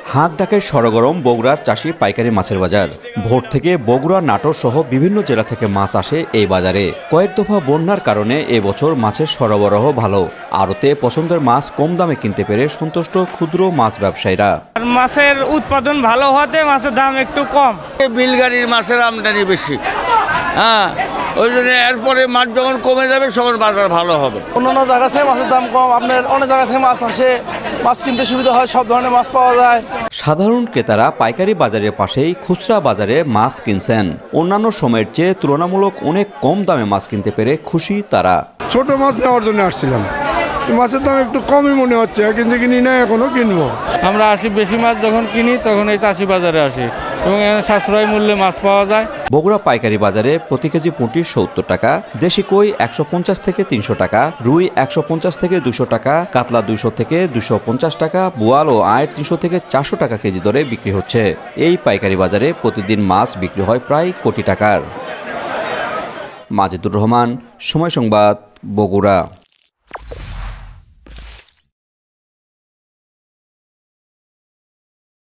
হাঁক ডাকের সরগরম বগুড়ার চাষি পাইকারি মাছের বাজার। ভোর থেকে বগুড়া, নাটোর সহ বিভিন্ন জেলা থেকে মাছ আসে এই বাজারে। কয়েক দফা বন্যার কারণে এবছর মাছের সরবরাহ ভালো। আড়তে পছন্দের মাছ কম দামে কিনতে পেরে সন্তুষ্ট ক্ষুদ্র মাছ ব্যবসায়ীরা। মাছের উৎপাদন ভালো হওয়াতে মাছের দাম একটু কম। বিলগাড়ির মাছের আমদানি বেশি, ওই জন্য এরপরে মাছ যখন কমে যাবে তখন বাজার ভালো হবে। অন্যান্য জায়গা থেকে মাছের দাম কম, আপনার অনেক জায়গা থেকে মাছ আসে, মাছ কিনতে সুবিধা হয়, সব ধরনের মাছ পাওয়া যায়। সাধারণ ক্রেতারা পাইকারি বাজারের পাশেই খুচরা বাজারে মাছ কিনছেন। অন্যান্য সময়ের চেয়ে তুলনামূলক অনেক কম দামে মাছ কিনতে পেরে খুশি তারা। ছোট মাছ নেওয়ার জন্য আসছিলাম, মাছের দাম একটু কমই মনে হচ্ছে, কিন্তু কিনি না, এখনো কিনবো। আমরা আসি বেশি মাছ যখন কিনি তখন এই চাষি বাজারে আসি এবং এখানে সাশ্রয় মূল্যে মাছ পাওয়া যায়। বগুড়া পাইকারি বাজারে প্রতি কেজি পুঁটি 70 টাকা, দেশি কই 150 থেকে 300 টাকা, রুই 150 থেকে 200 টাকা, কাতলা 200 থেকে 250 টাকা, বোয়াল ও আয়ের 300 থেকে 400 টাকা কেজি দরে বিক্রি হচ্ছে। এই পাইকারি বাজারে প্রতিদিন মাছ বিক্রি হয় প্রায় কোটি টাকার। মাজিদুর রহমান, সময় সংবাদ, বগুড়া।